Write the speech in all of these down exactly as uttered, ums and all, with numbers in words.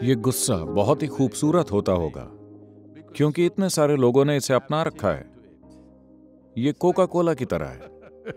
ये गुस्सा बहुत ही खूबसूरत होता होगा क्योंकि इतने सारे लोगों ने इसे अपना रखा है। ये कोका कोला की तरह है।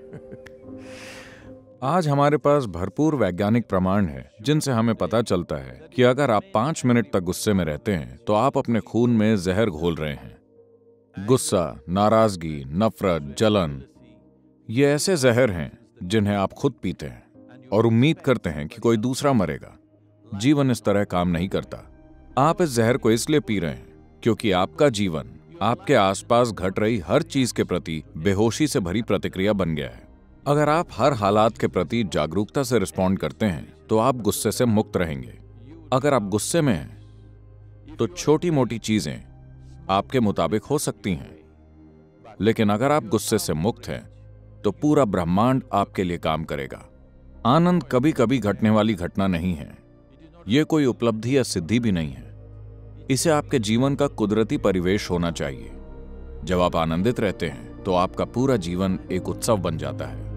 आज हमारे पास भरपूर वैज्ञानिक प्रमाण है जिनसे हमें पता चलता है कि अगर आप पांच मिनट तक गुस्से में रहते हैं तो आप अपने खून में जहर घोल रहे हैं। गुस्सा, नाराजगी, नफरत, जलन, ये ऐसे जहर हैं जिन्हें आप खुद पीते हैं और उम्मीद करते हैं कि कोई दूसरा मरेगा। जीवन इस तरह काम नहीं करता। आप इस जहर को इसलिए पी रहे हैं क्योंकि आपका जीवन आपके आसपास घट रही हर चीज के प्रति बेहोशी से भरी प्रतिक्रिया बन गया है। अगर आप हर हालात के प्रति जागरूकता से रिस्पॉन्ड करते हैं तो आप गुस्से से मुक्त रहेंगे। अगर आप गुस्से में हैं तो छोटी मोटी चीजें आपके मुताबिक हो सकती हैं, लेकिन अगर आप गुस्से से मुक्त हैं तो पूरा ब्रह्मांड आपके लिए काम करेगा। आनंद कभी कभी घटने वाली घटना नहीं है। यह कोई उपलब्धि या सिद्धि भी नहीं है। इसे आपके जीवन का कुदरती परिवेश होना चाहिए। जब आप आनंदित रहते हैं तो आपका पूरा जीवन एक उत्सव बन जाता है।